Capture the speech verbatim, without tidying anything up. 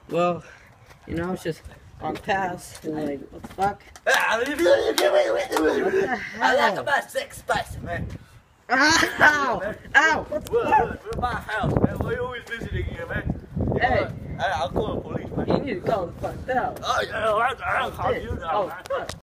Well, you know, I was just on past and like, what the fuck? I What the hell? like about six spicy, man. Ow! Ow! What the We're, fuck? we're, we're my house, man. We're always visiting you, man. You Hey. know, I, I'll call the police, man. You need to go the fuck down. Oh, yeah, I'll, I'll call you now, Oh, man. fuck.